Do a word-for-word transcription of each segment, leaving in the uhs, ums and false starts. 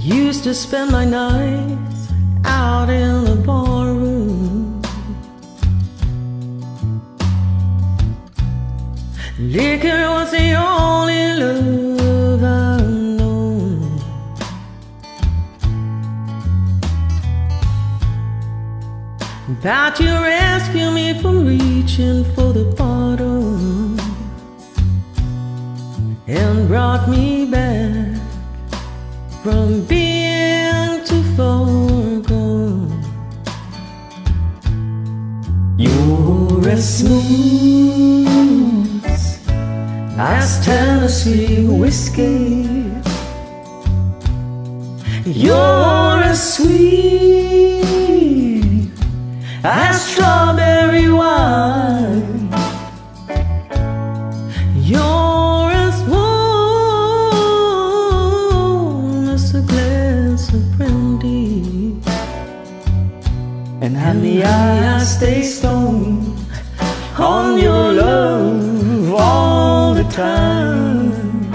used to spend my nights out in the barroom. Liquor was the only love I've known. But you rescued me from reaching for the bottom and brought me back from being too far gone. You're as smooth as Tennessee whiskey. You're as sweet as strawberry wine. You're as warm as a glass of brandy. And honey, I stay stoned on your love all the time.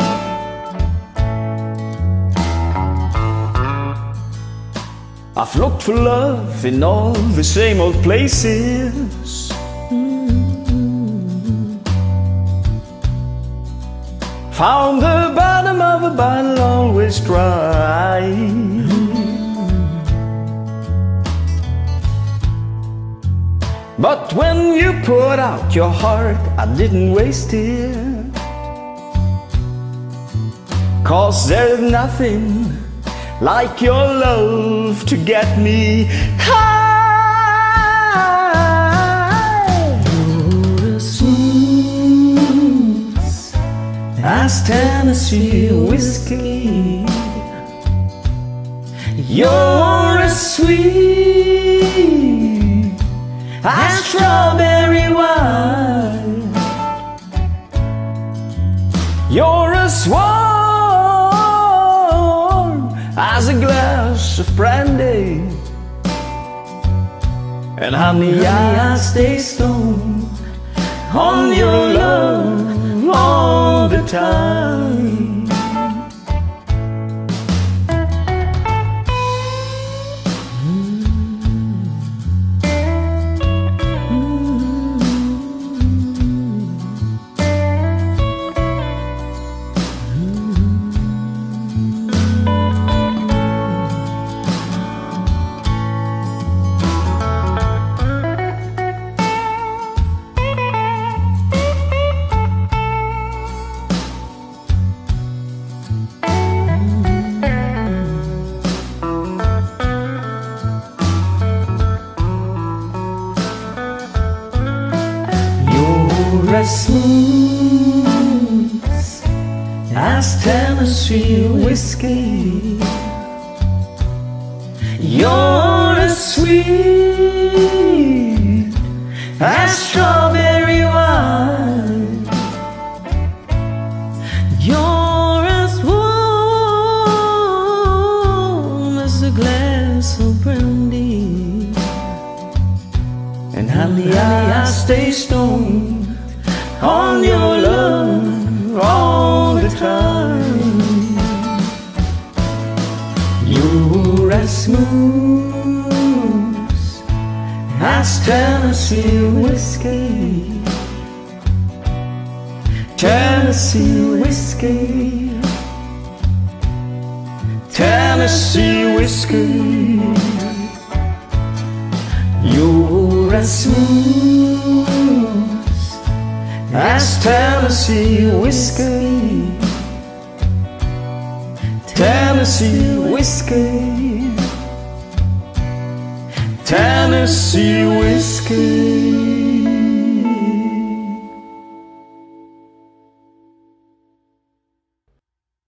I've looked for love in all the same old places. Mm-hmm. Found the bottom of a bottle always dry. Mm-hmm. But when you poured out your heart, I didn't waste it. 'Cause there's nothing like your love to get me high. You're as smooth as Tennessee whiskey. You're as sweet as strawberry wine. You're as warm as a glass of brandy. And honey, I stay stoned on your love all the time. You're as smooth as Tennessee whiskey. You're as sweet as strawberry wine. You're as warm as a glass of brandy. And honey, I stay stoned on your love all the time. You're as smooth as Tennessee whiskey. Tennessee whiskey. Tennessee whiskey. You're as smooth as Tennessee whiskey. Tennessee whiskey. Tennessee whiskey.